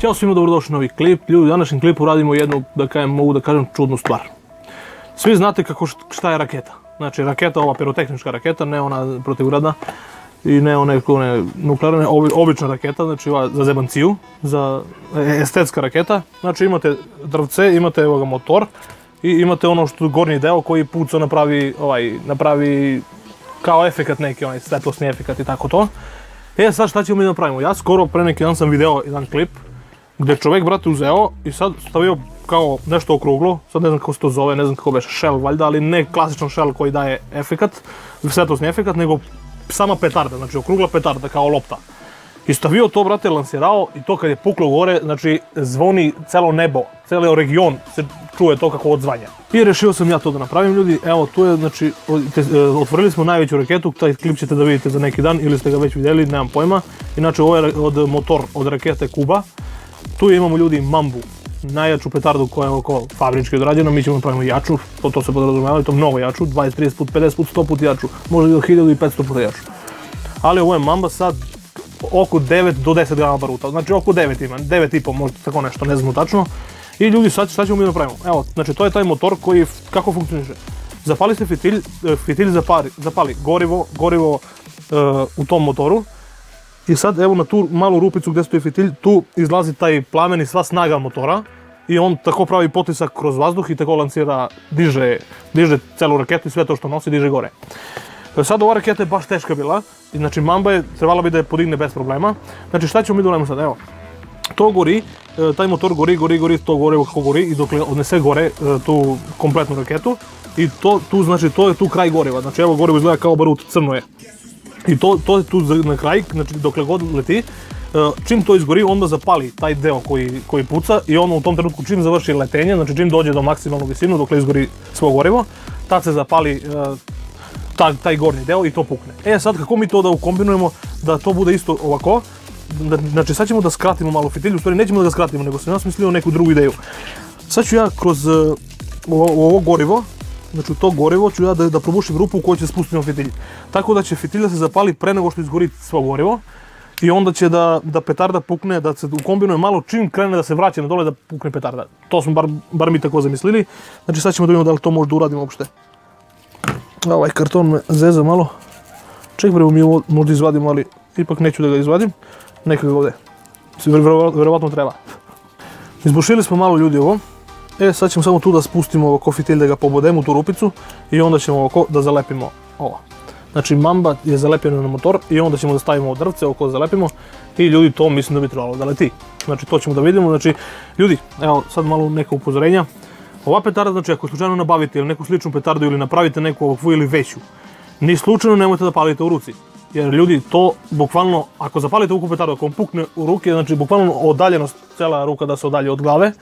Ćao svima, dobrodošli na novi klip. Ljudi, u današnjem klipu radimo jednu, mogu da kažem, čudnu stvar. Svi znate šta je raketa. Znači, raketa, ova pirotehnička raketa, ne ona protivgradna i ne one nuklearne, obična raketa, znači ova za zebanciju, za estetska raketa. Znači, imate drvce, imate evo ga motor i imate ono što gornji deo koji puca napravi kao efekat neki, onaj svetlosni efekat i tako to. Sad šta ćemo mi napravimo? Ja skoro pre neki dan sam video jedan klip gdje čovjek, brate, uzeo i sad stavio kao nešto okruglo, sad ne znam kako se to zove, ne znam kako beše, shell valjda, ali ne klasičan shell koji daje efekat, svetlosni efekat, nego sama petarda, znači okrugla petarda kao lopta. I stavio to, brate, lansirao i to kad je puklo gore, znači zvoni celo nebo, celo region se čuje to kako odzvanja. I rešio sam ja to da napravim, ljudi, evo tu je, znači, otvorili smo najveću raketu, taj klip ćete da vidite za neki dan ili ste ga već vidjeli, nemam pojma. Inače, ovo je motor od rakete Kuba. Tu imamo, ljudi, Mambu, najjaču petardu koja je oko fabrički odrađena, mi ćemo napravimo jaču, to se podrazumijeva, to mnogo jaču, 20, 30 put, 50 put, 100 put jaču, možda i do 1500 puta jaču. Ali ovo je Mamba sad oko 9 do 10 grama baruta, znači oko 9 ima, 9,5 možda tako nešto, ne znamo tačno. I ljudi, sad šta ćemo mi napravimo? Evo, znači to je taj motor koji, kako funkcioniše? Zapali se fitilj zapali gorivo u tom motoru. I sad evo na tu malu rupicu gdje stoji fitilj, tu izlazi taj plamen i sva snaga motora. I on tako pravi potisak kroz vazduh i tako lansira, diže celu raketu i sve to što nosi diže gore. Sad ova raketa je baš teška bila, znači Mamba je trebala bi da je podigne bez problema. Znači šta ćemo mi da uradimo sad, evo. To gori, taj motor gori, to gore kako gori i dokle odnese gore tu kompletnu raketu. I znači to je tu kraj goriva, znači evo gorivo izgleda kao barut, crno je. I to je tu na kraj, znači dokle god leti, čim to izgori onda zapali taj deo koji puca i ono u tom trenutku čim završi letenje, znači čim dođe do maksimalnu visinu dokle izgori svo gorivo, tad se zapali taj gornji deo i to pukne. Sad kako mi to da ukombinujemo da to bude isto ovako, znači sad ćemo da skratimo malo fitilj, u stvari nećemo da ga skratimo, nego sam ja smislio neku drugu ideju. Sad ću ja kroz ovo gorivo, znači u to gorivo ću ja da probušim rupu u kojoj će spustiti fitilj. Tako da će fitilj da se zapali pre nego što izgori svo gorivo i onda će da petarda pukne, da se ukombinuje malo čim krene da se vraća na dole da pukne petarda. To smo bar mi tako zamislili, znači sad ćemo da vidimo da li to možda uradimo uopšte. Ovaj karton me zeza malo. Ček bre, mi ovo možda izvadim, ali ipak neću da ga izvadim. Neka ga ovdje. Verovatno treba. Izbušili smo malo, ljudi, ovo. Sad ćemo samo tu da spustimo ovako fitilj, da ga pobodemo u tu rupicu i onda ćemo ovako da zalepimo ovo. Znači Mamba je zalepljena na motor i onda ćemo da stavimo drvce oko da zalepimo i ljudi, to mislim da bi trebalo da leti. Znači to ćemo da vidimo, znači ljudi, evo sad malo neka upozorenja. Ova petarda, znači ako slučajno nabavite ili neku sličnu petardu ili napravite neku ovakvu ili veću, ni slučajno nemojte da palite u ruci. Jer ljudi, to bukvalno, ako zapalite ovu petardu, ako vam pukne u ruke, znači bukvalno odaljenost, cela ruka da se odalje od glave,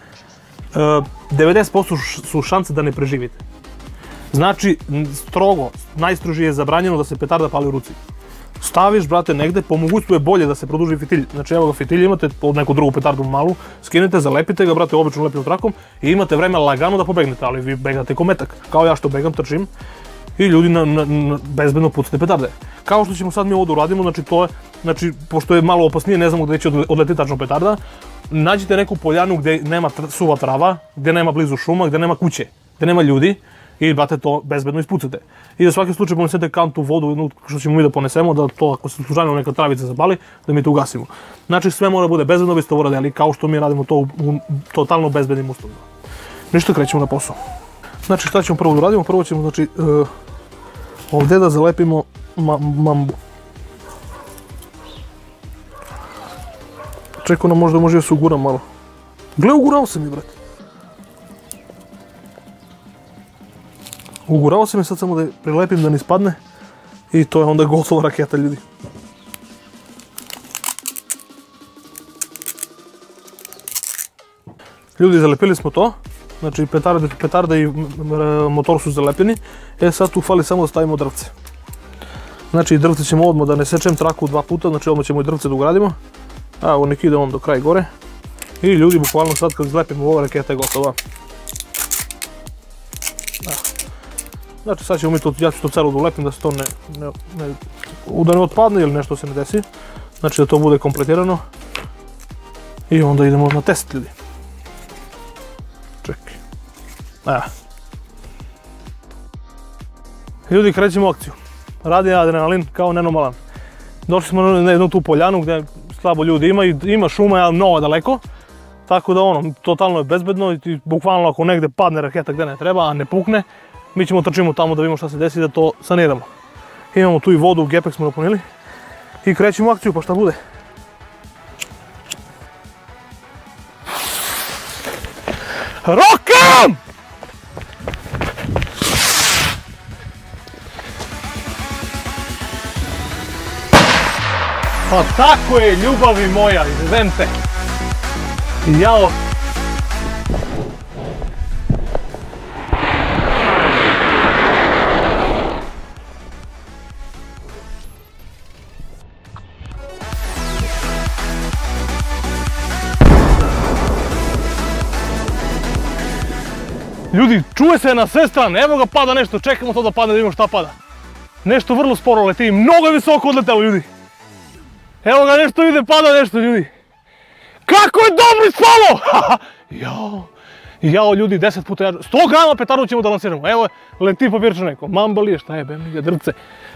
90% su šanse da ne preživite. Znači, strogo, najstrožije je zabranjeno da se petarda pali u ruci. Staviš, brate, negde, po mogućstvu je bolje da se produži fitilj. Znači, evo ga fitilj imate, od neku drugu petardu malu, skinete, zalepite ga, brate, običnom lepljom trakom i imate vreme lagano da pobegnete, ali vi begate ko metak. Kao ja što begam, trčim i ljudi bezbedno pucate petarde. Kao što ćemo sad mi ovo da uradimo, znači to je, znači, pošto je malo opasnije, ne znamo gdje će odletiti tačno petarda, nađite neku poljanu gdje nema suva trava, gdje nema blizu šuma, gdje nema kuće, gdje nema ljudi i, brate, to bezbedno ispucate. I za svaki slučaj ponesete kantu vodu, što ćemo mi da ponesemo, da to ako se slučajno neka travica zapali, da mi to ugasimo. Znači sve mora bude bezbedno, biste ovo radili kao što mi radimo to u totalno bezbednim uslovima. Ništa, krećemo na posao. Znači šta ćemo prvo da uradimo? Prvo ćemo, znači, ovdje da zalepimo Mambu. Čekao nam možda može da se uguram malo. Gle, ugurao sam mi, brate. Ugurao sam je, sad samo da je prilepim da ne ispadne. I to je onda gotova raketa, ljudi. Ljudi, zalepili smo to. Znači petarda i motor su zalepljeni. Sad tu fali samo da stavimo drvce. Znači drvce ćemo odmah da ne sečem traku 2 puta, znači odmah ćemo i drvce da ugradimo. Evo, nek ide on do kraja gore. I ljudi, bukvalno sad kad zlepimo ova raketa je gotova. Znači sad ćemo mi to, ja ću to celo da ulepim da se to da ne otpadne ili nešto se ne desi. Znači da to bude kompletirano. I onda idemo na test, ljudi. Čekaj. Evo. Ljudi, krećemo u akciju. Radi adrenalin kao nenormalan. Došli smo na jednu tu poljanu gdje slabo ljudi ima šuma, ali mnogo daleko. Tako da ono, totalno je bezbedno i bukvalno ako negdje padne raketa gdje ne treba, a ne pukne, mi ćemo trčimo tamo da vidimo šta se desi da to saniramo. Imamo tu i vodu, gepek smo napunili i krećemo u akciju pa šta bude. Rokam! Pa tako je, ljubavi moja, izvedente. Jao. Ljudi, čuje se na sve strane, evo ga pada nešto, čekamo to da padne da vidimo šta pada. Nešto vrlo sporo leti, mnogo je visoko odletelo, ljudi. Evo ga nešto ide, pada nešto, ljudi. Kako je dobro ispalo! Jao. Jao, ljudi, 10 puta jače. 100 grama petardu ćemo da lansiramo. Evo, leti papirče neko. Mamba li je, šta je, bem ga drce.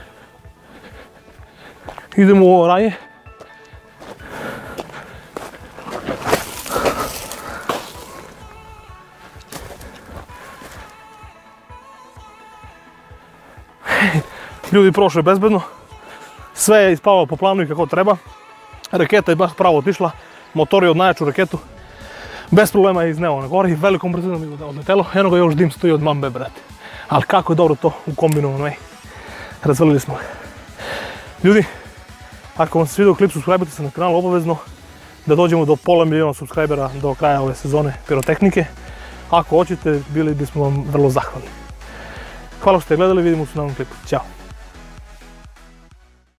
Idemo u ovo ranje. Ljudi, prošlo je bezbedno. Sve je ispavao po planu i kako treba. Raketa je baš pravo otišla. Motor je od najjaču raketu. Bez problema je izneo na gori. Velikom brzinom je odletelo. Eno ga još dim stoji od mambe, brate. Ali kako je dobro to ukombinovan. Razvalili smo. Ljudi, ako vam se svidio klip, subscribe-ite se na kanal obavezno. Da dođemo do pola miliona subscribera do kraja ove sezone pirotehnike. Ako hoćete, bili bismo vam vrlo zahvalni. Hvala što ste gledali, vidimo se na novom klipu. Ćao!